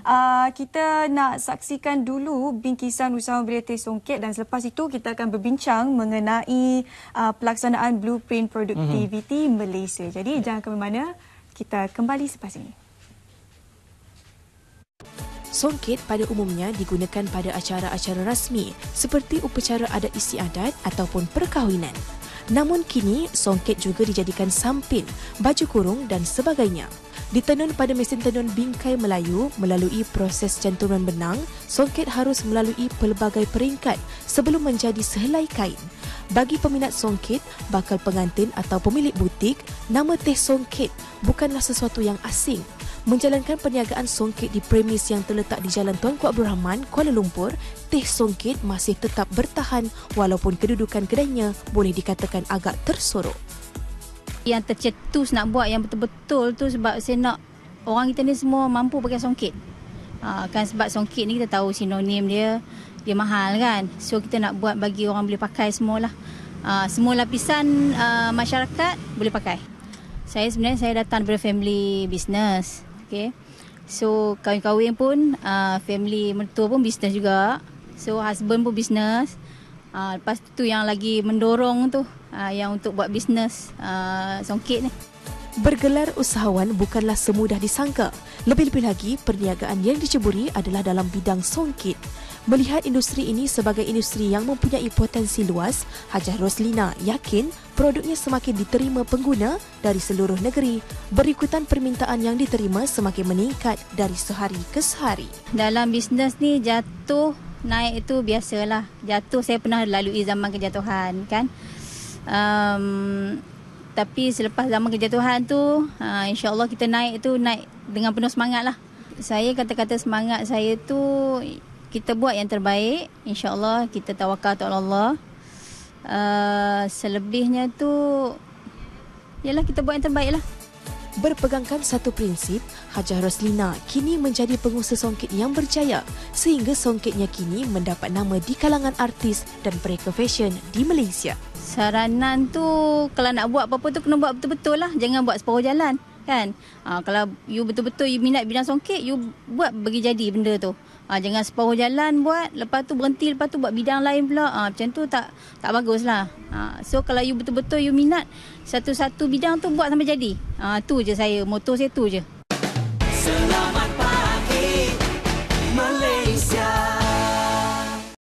kita nak saksikan dulu bingkisan usaha membeli teh songket dan selepas itu kita akan berbincang mengenai pelaksanaan blueprint produktiviti Malaysia. Jadi jangan ke mana-mana, kita kembali selepas ini. Songket pada umumnya digunakan pada acara-acara rasmi seperti upacara adat istiadat ataupun perkahwinan. Namun kini, songket juga dijadikan sampin, baju kurung dan sebagainya. Ditenun pada mesin tenun bingkai Melayu melalui proses cantuman benang, songket harus melalui pelbagai peringkat sebelum menjadi sehelai kain. Bagi peminat songket, bakal pengantin atau pemilik butik, nama teh songket bukanlah sesuatu yang asing. Menjalankan perniagaan songket di premis yang terletak di Jalan Tuanku Abdul Rahman, Kuala Lumpur, teh songket masih tetap bertahan walaupun kedudukan kedainya boleh dikatakan agak tersorok. Yang tercetus nak buat yang betul-betul tu sebab saya nak orang kita ni semua mampu pakai songket. Kan sebab songket ni kita tahu sinonim dia mahal kan. So kita nak buat bagi orang boleh pakai semualah. Semua lapisan masyarakat boleh pakai. Sebenarnya saya datang daripada family business. Okay. So kahwin-kahwin pun family mertua pun bisnes juga. So husband pun bisnes. Lepas tu yang lagi mendorong tu yang untuk buat bisnes songket ni. Bergelar usahawan bukanlah semudah disangka. Lebih-lebih lagi, perniagaan yang diceburi adalah dalam bidang songket. Melihat industri ini sebagai industri yang mempunyai potensi luas, Hajah Roslina yakin produknya semakin diterima pengguna dari seluruh negeri. Berikutan permintaan yang diterima semakin meningkat dari sehari ke sehari. Dalam bisnes ni jatuh naik itu biasalah. Jatuh saya pernah lalui zaman kejatuhan kan. Tapi selepas zaman kejatuhan tu, insya-Allah kita naik dengan penuh semangat lah. Saya kata-kata semangat saya tu, kita buat yang terbaik. InsyaAllah kita tawakal kepada Allah. Selebihnya tu, yalah kita buat yang terbaik lah. Berpegangkan satu prinsip, Hajah Roslina kini menjadi pengusaha songket yang berjaya sehingga songketnya kini mendapat nama di kalangan artis dan mereka fashion di Malaysia. Saranan tu, kalau nak buat apa-apa tu kena buat betul-betul lah. Jangan buat separuh jalan kan. Kalau you betul-betul you minat bidang songket, you buat bagi jadi benda tu. Jangan separuh jalan buat, lepas tu berhenti, lepas tu buat bidang lain pula. Macam tu tak bagus lah. So kalau you betul-betul you minat satu-satu bidang tu buat sampai jadi. Tu je saya, moto saya tu je.